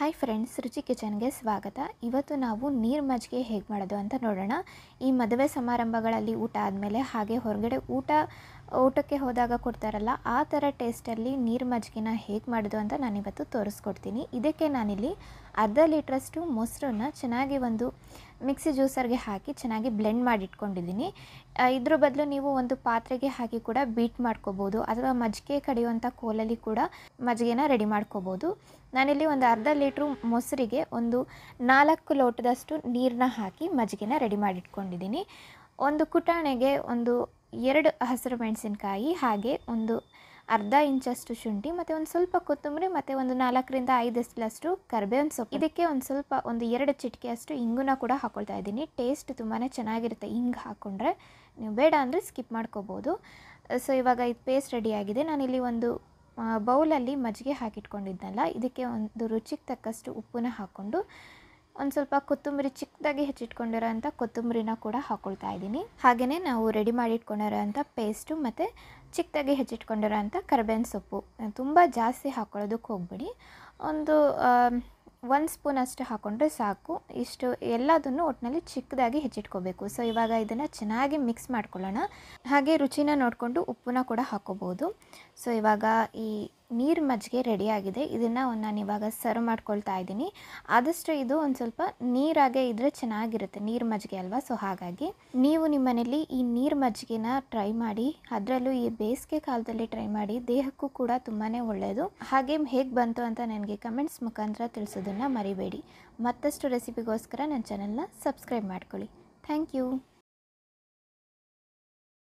Hi friends, ರುಚಿ ಕಿಚನ್ಗೆ ಸ್ವಾಗತ. ಇವತ್ತು ನಾವು ನೀರು ಮಜ್ಜಿಗೆ ಹೇಗೆ ಮಾಡೋದು ಅಂತ ನೋಡೋಣ. ಈ ಮದುವೆ ಸಮಾರಂಭಗಳಲ್ಲಿ ಊಟ ಆದಮೇಲೆ ಹಾಗೆ ಹೊರಗಡೆ ಊಟಕ್ಕೆ ಹೋದಾಗ ಕೊಡ್ತಾರಲ್ಲ, ಆ ಥರ ಟೇಸ್ಟಲ್ಲಿ ನೀರು ಮಜ್ಜಿಗೆನ ಹೇಗೆ ಮಾಡೋದು ಅಂತ ನಾನಿವತ್ತು ತೋರಿಸ್ಕೊಡ್ತೀನಿ. ಇದಕ್ಕೆ ನಾನಿಲ್ಲಿ ಅರ್ಧ ಲೀಟ್ರಷ್ಟು ಮೊಸರನ್ನ ಚೆನ್ನಾಗಿ ಒಂದು ಮಿಕ್ಸಿ ಜ್ಯೂಸರ್ಗೆ ಹಾಕಿ ಚೆನ್ನಾಗಿ ಬ್ಲೆಂಡ್ ಮಾಡಿ ಇಟ್ಕೊಂಡಿದ್ದೀನಿ. ಇದ್ರ ಬದಲು ನೀವು ಒಂದು ಪಾತ್ರೆಗೆ ಹಾಕಿ ಕೂಡ ಬೀಟ್ ಮಾಡ್ಕೋಬೋದು, ಅಥವಾ ಮಜ್ಜಿಗೆ ಕಡಿಯುವಂಥ ಕೋಲಲ್ಲಿ ಕೂಡ ಮಜ್ಜಿಗೆನ ರೆಡಿ ಮಾಡ್ಕೋಬೋದು. ನಾನಿಲ್ಲಿ ಒಂದು ಅರ್ಧ ಲೀಟ್ರು ಮೊಸರಿಗೆ ಒಂದು 4 ಲೋಟದಷ್ಟು ನೀರನ್ನ ಹಾಕಿ ಮಜ್ಜಿಗೆನ ರೆಡಿ ಮಾಡಿಟ್ಕೊಂಡಿದ್ದೀನಿ. ಒಂದು ಕುಟಾಣೆಗೆ ಒಂದು 2 ಹಸಿರು ಮೆಣಸಿನಕಾಯಿ, ಹಾಗೆ ಒಂದು ಅರ್ಧ ಇಂಚಷ್ಟು ಶುಂಠಿ, ಮತ್ತು ಒಂದು ಸ್ವಲ್ಪ ಕೊತ್ತಂಬರಿ, ಮತ್ತು ಒಂದು 4 ರಿಂದ 5 ಎಸಳಷ್ಟು ಕರಿಬೇವಿನ ಸೊಪ್ಪು. ಇದಕ್ಕೆ ಒಂದು 2 ಚಿಟಿಕೆಯಷ್ಟು ಇಂಗುನ ಕೂಡ ಹಾಕ್ಕೊಳ್ತಾ ಇದ್ದೀನಿ. ಟೇಸ್ಟ್ ತುಂಬಾ ಚೆನ್ನಾಗಿರುತ್ತೆ ಇಂಗು ಹಾಕ್ಕೊಂಡ್ರೆ. ನೀವು ಬೇಡ ಅಂದರೆ ಸ್ಕಿಪ್ ಮಾಡ್ಕೋಬೋದು. ಸೊ ಇವಾಗ ಇದು ಪೇಸ್ಟ್ ರೆಡಿಯಾಗಿದೆ. ನಾನಿಲ್ಲಿ ಒಂದು ಬೌಲಲ್ಲಿ ಮಜ್ಜಿಗೆ ಹಾಕಿಟ್ಕೊಂಡಿದ್ನಲ್ಲ, ಇದಕ್ಕೆ ಒಂದು ರುಚಿಗೆ ತಕ್ಕಷ್ಟು ಉಪ್ಪನ್ನ ಹಾಕ್ಕೊಂಡು ಒಂದು ಸ್ವಲ್ಪ ಕೊತ್ತಂಬರಿ, ಚಿಕ್ಕದಾಗಿ ಹೆಚ್ಚಿಟ್ಕೊಂಡಿರೋ ಅಂಥ ಕೊತ್ತಂಬರಿನ ಕೂಡ ಹಾಕ್ಕೊಳ್ತಾ ಇದ್ದೀನಿ. ಹಾಗೆಯೇ ನಾವು ರೆಡಿ ಮಾಡಿ ಇಟ್ಕೊಂಡಿರೋ ಅಂಥ ಪೇಸ್ಟು ಮತ್ತು ಚಿಕ್ಕದಾಗಿ ಹೆಚ್ಚಿಟ್ಕೊಂಡಿರೋ ಅಂಥ ಕರಿಬೇವಿನ ಸೊಪ್ಪು ತುಂಬ ಜಾಸ್ತಿ ಹಾಕ್ಕೊಳ್ಳೋದಕ್ಕೆ ಹೋಗ್ಬೇಡಿ. ಒಂದು 1 ಸ್ಪೂನ್ ಅಷ್ಟು ಹಾಕ್ಕೊಂಡ್ರೆ ಸಾಕು. ಇಷ್ಟು ಎಲ್ಲದನ್ನು ಒಟ್ಟಿನಲ್ಲಿ ಚಿಕ್ಕದಾಗಿ ಹೆಚ್ಚಿಟ್ಕೋಬೇಕು. ಸೊ ಇವಾಗ ಇದನ್ನು ಚೆನ್ನಾಗಿ ಮಿಕ್ಸ್ ಮಾಡ್ಕೊಳ್ಳೋಣ. ಹಾಗೆ ರುಚಿನ ನೋಡಿಕೊಂಡು ಉಪ್ಪನ್ನ ಕೂಡ ಹಾಕ್ಕೋಬೋದು. ಸೊ ಇವಾಗ ಈ ನೀರು ಮಜ್ಜಿಗೆ ರೆಡಿಯಾಗಿದೆ. ಇದನ್ನು ನಾನಿವಾಗ ಸರ್ವ್ ಮಾಡ್ಕೊಳ್ತಾ ಇದ್ದೀನಿ. ಆದಷ್ಟು ಇದು ಒಂದು ಸ್ವಲ್ಪ ನೀರಾಗೆ ಇದ್ದರೆ ಚೆನ್ನಾಗಿರುತ್ತೆ, ನೀರು ಮಜ್ಜಿಗೆ ಅಲ್ವಾ. ಸೊ ಹಾಗಾಗಿ ನೀವು ನಿಮ್ಮ ಮನೇಲಿ ಈ ನೀರು ಮಜ್ಜಿಗೆನ ಟ್ರೈ ಮಾಡಿ, ಅದರಲ್ಲೂ ಈ ಬೇಸಿಗೆ ಕಾಲದಲ್ಲಿ ಟ್ರೈ ಮಾಡಿ. ದೇಹಕ್ಕೂ ಕೂಡ ತುಂಬಾ ಒಳ್ಳೆಯದು. ಹಾಗೆ ಹೇಗೆ ಬಂತು ಅಂತ ನನಗೆ ಕಮೆಂಟ್ಸ್ ಮುಖಾಂತರ ತಿಳಿಸೋದನ್ನು ಮರಿಬೇಡಿ. ಮತ್ತಷ್ಟು ರೆಸಿಪಿಗೋಸ್ಕರ ನನ್ನ ಚಾನಲ್ನ ಸಬ್ಸ್ಕ್ರೈಬ್ ಮಾಡ್ಕೊಳ್ಳಿ. Thank you.